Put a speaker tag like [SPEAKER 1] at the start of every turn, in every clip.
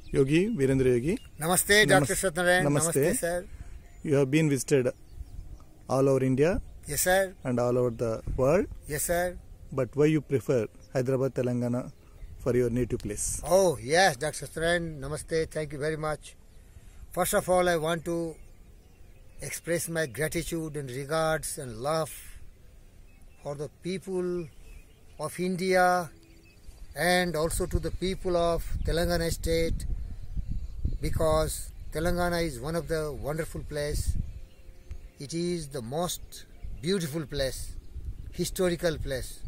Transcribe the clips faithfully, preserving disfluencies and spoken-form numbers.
[SPEAKER 1] Yogi, Virendra Yogi.
[SPEAKER 2] Namaste, Doctor Satnarayan.
[SPEAKER 1] Namaste.
[SPEAKER 2] Namaste, sir.
[SPEAKER 1] You have been visited all over India.
[SPEAKER 2] Yes, sir.
[SPEAKER 1] And all over the world.
[SPEAKER 2] Yes, sir.
[SPEAKER 1] But why you prefer Hyderabad, Telangana for your native place?
[SPEAKER 2] Oh, yes, Doctor Satnarayan. Namaste. Thank you very much. First of all, I want to express my gratitude and regards and love for the people of India and also to the people of Telangana state, because Telangana is one of the wonderful place. It is the most beautiful place, historical place.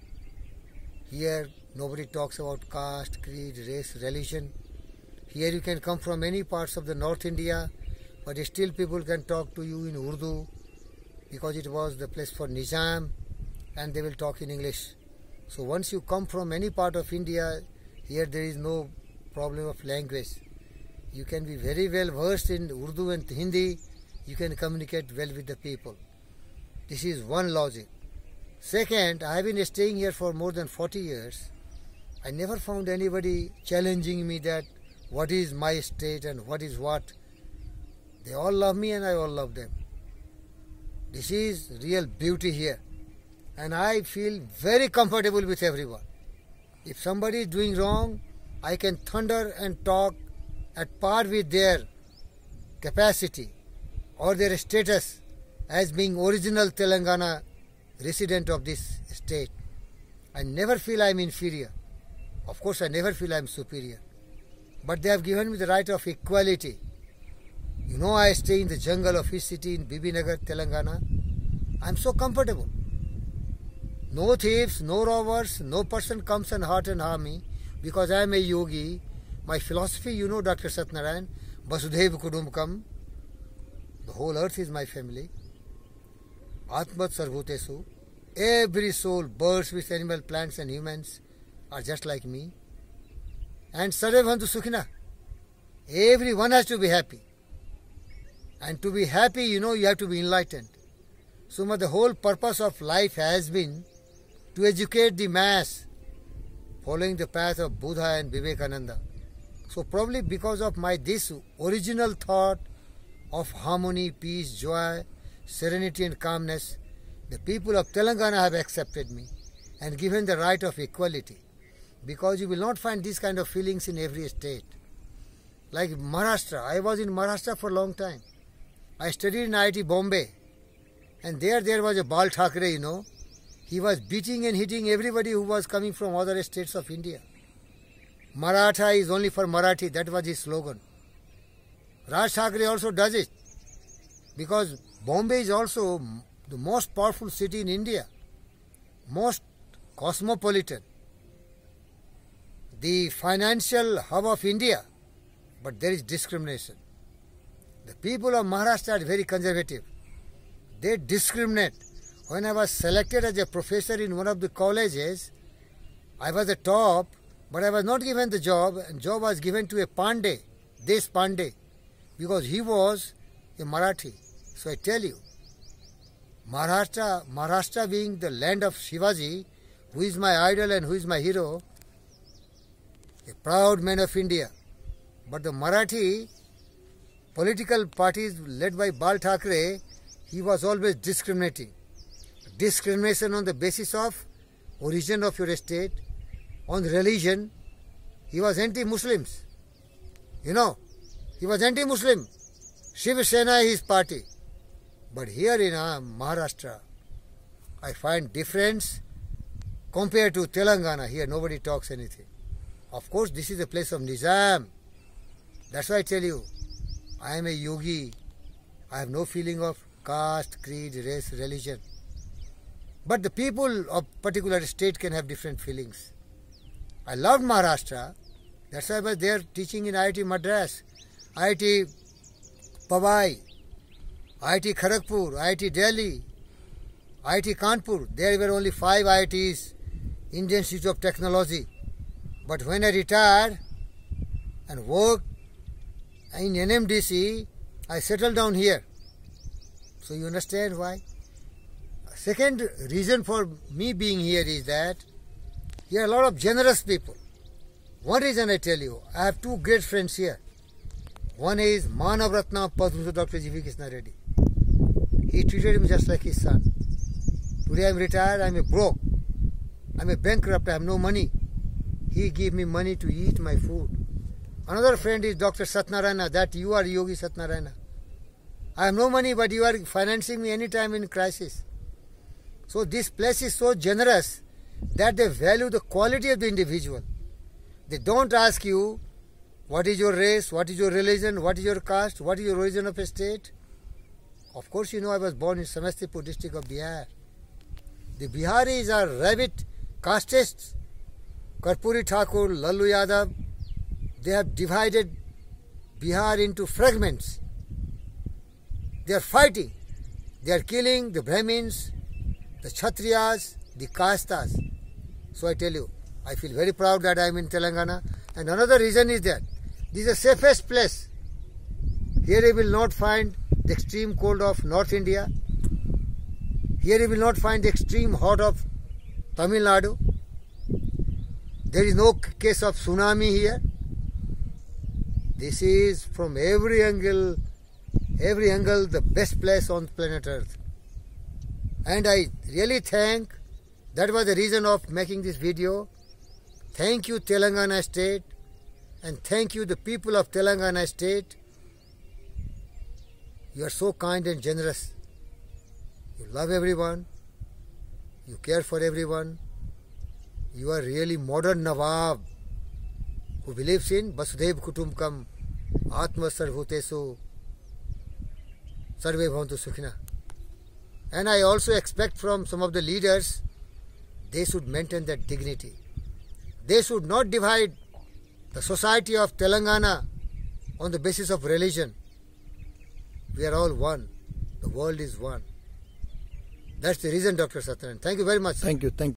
[SPEAKER 2] Here nobody talks about caste, creed, race, religion. Here you can come from many parts of the North India, but still people can talk to you in Urdu because it was the place for Nizam, and they will talk in English. So once you come from any part of India, here there is no problem of language. You can be very well versed in Urdu and Hindi. You can communicate well with the people. This is one logic. Second, I have been staying here for more than forty years. I never found anybody challenging me that what is my state and what is what. They all love me and I all love them. This is real beauty here. And I feel very comfortable with everyone. If somebody is doing wrong, I can thunder and talk at par with their capacity or their status as being original Telangana resident of this state. I never feel I am inferior. Of course, I never feel I am superior. But they have given me the right of equality. You know, I stay in the jungle of his city in Bibinagar, Telangana. I am so comfortable. No thieves, no robbers, no person comes and hurt and harm me because I am a yogi. My philosophy, you know, Doctor Satnarayan, Vasudhaiva Kudumbakam. The whole earth is my family. Atmat Sarvhutesu. Every soul, birds, fish, animal, plants and humans are just like me. And Sarvabhantu Sukhina. Everyone has to be happy. And to be happy, you know, you have to be enlightened. So the whole purpose of life has been to educate the mass, following the path of Buddha and Vivekananda. So probably because of my this original thought of harmony, peace, joy, serenity and calmness, the people of Telangana have accepted me and given the right of equality. Because you will not find these kind of feelings in every state. Like Maharashtra, I was in Maharashtra for a long time. I studied in I I T Bombay, and there there was a Bal Thackeray, you know. He was beating and hitting everybody who was coming from other states of India. Maratha is only for Marathi, that was his slogan. Raj Thackeray also does it, because Bombay is also the most powerful city in India, most cosmopolitan, the financial hub of India, but there is discrimination. The people of Maharashtra are very conservative. They discriminate. When I was selected as a professor in one of the colleges, I was the top, but I was not given the job, and job was given to a Pandey, Desh Pandey, because he was a Marathi. So I tell you, Maharashtra, Maharashtra being the land of Shivaji, who is my idol and who is my hero, a proud man of India. But the Marathi political parties led by Bal Thackeray, he was always discriminating. Discrimination on the basis of origin of your state, on religion. He was anti-Muslims. You know, he was anti-Muslim. Shiv Sena is his party. But here in uh, Maharashtra, I find difference compared to Telangana. Here nobody talks anything. Of course, this is a place of Nizam. That's why I tell you, I am a yogi. I have no feeling of caste, creed, race, religion. But the people of particular state can have different feelings. I loved Maharashtra. That's why I was there teaching in I I T Madras, I I T Powai, I I T Kharagpur, I I T Delhi, I I T Kanpur. There were only five I I Ts, Indian Institute of Technology. But when I retired and worked in N M D C, I settled down here. So you understand why? Second reason for me being here is that here are a lot of generous people. One reason I tell you, I have two great friends here. One is Manav Ratna Padma Doctor G V Krishna Reddy. He treated me just like his son. Today I am retired, I am a broke. I am a bankrupt, I have no money. He gave me money to eat my food. Another friend is Doctor Satnarayana, that you are Yogi Satnarayana. I have no money, but you are financing me anytime in crisis. So this place is so generous that they value the quality of the individual. They don't ask you, what is your race, what is your religion, what is your caste, what is your origin of a state. Of course, you know I was born in Samastipur district of Bihar. The Biharis are rabid castists. Karpuri Thakur, Lallu Yadav, they have divided Bihar into fragments. They are fighting. They are killing the Brahmins, the Kshatriyas, the Kastas. So I tell you, I feel very proud that I am in Telangana. And another reason is that this is the safest place. Here you will not find the extreme cold of North India. Here you will not find the extreme hot of Tamil Nadu. There is no case of tsunami here. This is from every angle, every angle the best place on planet Earth. And I really thank, that was the reason of making this video. Thank you Telangana state, and thank you the people of Telangana state. You are so kind and generous. You love everyone. You care for everyone. You are really modern Nawab who believes in Vasudhaiva Kutumbakam, Atma Sarvbhutesu, Sarve Bhavantu Sukhina. And I also expect from some of the leaders, they should maintain that dignity. They should not divide the society of Telangana on the basis of religion. We are all one. The world is one. That's the reason, Doctor Satyanarayana. Thank you very much.
[SPEAKER 1] Thank you. Thank you.